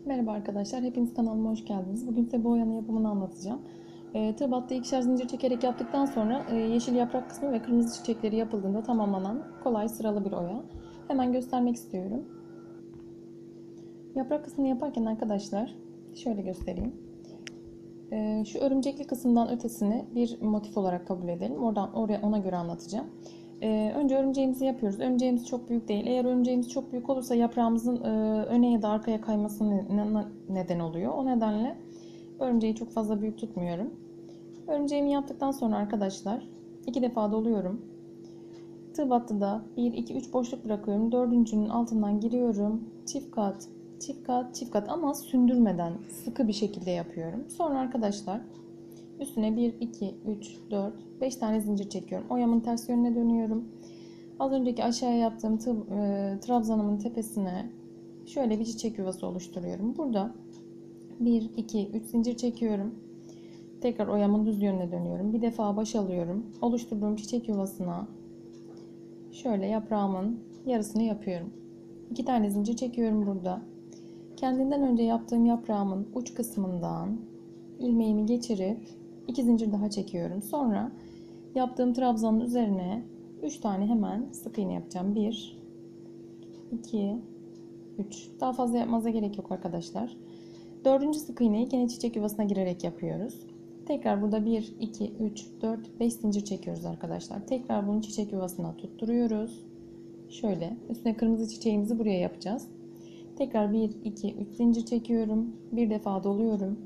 Merhaba arkadaşlar, hepiniz kanalıma hoş geldiniz. Bugün size bu oyanın yapımını anlatacağım. Tığ battı ikişer zincir çekerek yaptıktan sonra yeşil yaprak kısmı ve kırmızı çiçekleri yapıldığında tamamlanan kolay sıralı bir oya. Hemen göstermek istiyorum. Yaprak kısmını yaparken arkadaşlar şöyle göstereyim. Şu örümcekli kısımdan ötesini bir motif olarak kabul edelim. Ona göre anlatacağım. Önce örümceğimizi yapıyoruz. Örümceğimiz çok büyük değil. Eğer örümceğimiz çok büyük olursa yaprağımızın öne ya da arkaya kaymasına neden oluyor. O nedenle örümceği çok fazla büyük tutmuyorum. Örümceğimi yaptıktan sonra arkadaşlar 2 defa doluyorum. Tığ battıda 1, 2, 3 boşluk bırakıyorum. Dördüncünün altından giriyorum. Çift kat, çift kat, çift kat ama sündürmeden sıkı bir şekilde yapıyorum. Sonra arkadaşlar üstüne 1, 2, 3, 4, 5 tane zincir çekiyorum. Oyamın ters yönüne dönüyorum. Az önceki aşağıya yaptığım trabzanımın tepesine şöyle bir çiçek yuvası oluşturuyorum. Burada 1, 2, 3 zincir çekiyorum. Tekrar oyamın düz yönüne dönüyorum. Bir defa baş alıyorum. Oluşturduğum çiçek yuvasına şöyle yaprağımın yarısını yapıyorum. 2 tane zincir çekiyorum burada. Kendinden önce yaptığım yaprağımın uç kısmından ilmeğimi geçirip 2 zincir daha çekiyorum. Sonra yaptığım trabzanın üzerine 3 tane hemen sık iğne yapacağım. 1, 2, 3. Daha fazla yapmanıza gerek yok arkadaşlar. Dördüncü sık iğneyi gene çiçek yuvasına girerek yapıyoruz. Tekrar burada 1, 2, 3, 4, 5 zincir çekiyoruz arkadaşlar. Tekrar bunu çiçek yuvasına tutturuyoruz. Şöyle üstüne kırmızı çiçeğimizi buraya yapacağız. Tekrar 1, 2, 3 zincir çekiyorum. Bir defa doluyorum.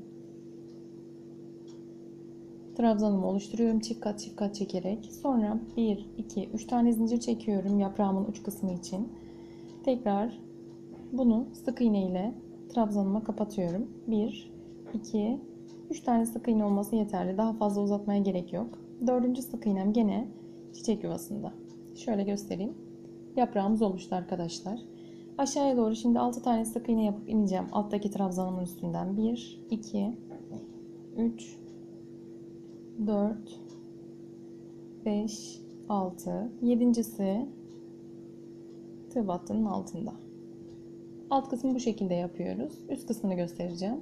Trabzanımı oluşturuyorum çift kat çift kat çekerek. Sonra 1, 2, 3 tane zincir çekiyorum yaprağımın uç kısmı için. Tekrar bunu sık iğne ile trabzanıma kapatıyorum. 1, 2, 3 tane sık iğne olması yeterli. Daha fazla uzatmaya gerek yok. Dördüncü sık iğnem gene çiçek yuvasında. Şöyle göstereyim. Yaprağımız oluştu arkadaşlar. Aşağıya doğru şimdi 6 tane sık iğne yapıp ineceğim. Alttaki trabzanımın üstünden 1, 2, 3, 4, 5, 6, 7.'si tığ battının altında. Alt kısmı bu şekilde yapıyoruz. Üst kısmını göstereceğim.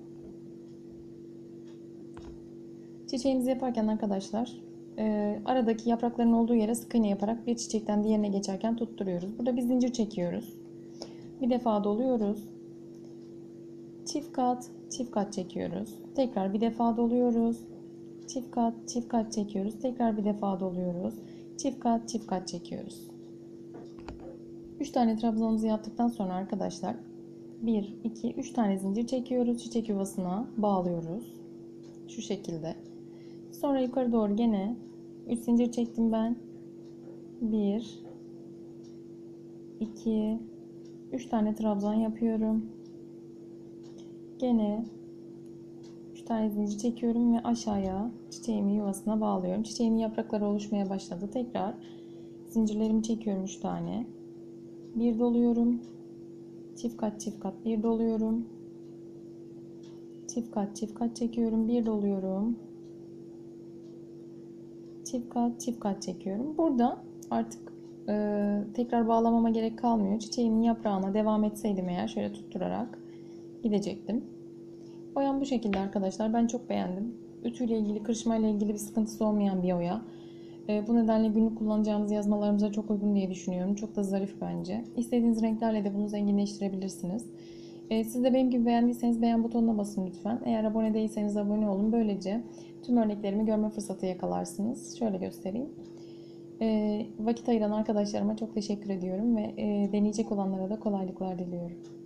Çiçeğimizi yaparken arkadaşlar aradaki yaprakların olduğu yere sık iğne yaparak bir çiçekten diğerine geçerken tutturuyoruz. Burada bir zincir çekiyoruz. Bir defa doluyoruz. Çift kat, çift kat çekiyoruz. Tekrar bir defa doluyoruz. Çift kat, çift kat çekiyoruz. Tekrar bir defa doluyoruz. Çift kat, çift kat çekiyoruz. 3 tane trabzanımızı yaptıktan sonra arkadaşlar 1, 2, 3 tane zincir çekiyoruz. Çiçek yuvasına bağlıyoruz. Şu şekilde. Sonra yukarı doğru gene 3 zincir çektim ben. 1, 2, 3 tane trabzan yapıyorum. Gene 3 tane zincir çekiyorum ve aşağıya çiçeğimin yuvasına bağlıyorum. Çiçeğimin yaprakları oluşmaya başladı. Tekrar zincirlerimi çekiyorum 3 tane. Bir doluyorum. Çift kat çift kat bir doluyorum. Çift kat çift kat çekiyorum. Bir doluyorum. Çift kat çift kat çekiyorum. Burada artık tekrar bağlamama gerek kalmıyor. Çiçeğimin yaprağına devam etseydim eğer şöyle tutturarak gidecektim. Oyam bu şekilde arkadaşlar. Ben çok beğendim. Ütüyle ilgili, kırışmayla ilgili bir sıkıntısı olmayan bir oya. Bu nedenle günlük kullanacağımız yazmalarımıza çok uygun diye düşünüyorum. Çok da zarif bence. İstediğiniz renklerle de bunu zenginleştirebilirsiniz. Siz de benim gibi beğendiyseniz beğen butonuna basın lütfen. Eğer abone değilseniz abone olun. Böylece tüm örneklerimi görme fırsatı yakalarsınız. Şöyle göstereyim. Vakit ayıran arkadaşlarıma çok teşekkür ediyorum ve deneyecek olanlara da kolaylıklar diliyorum.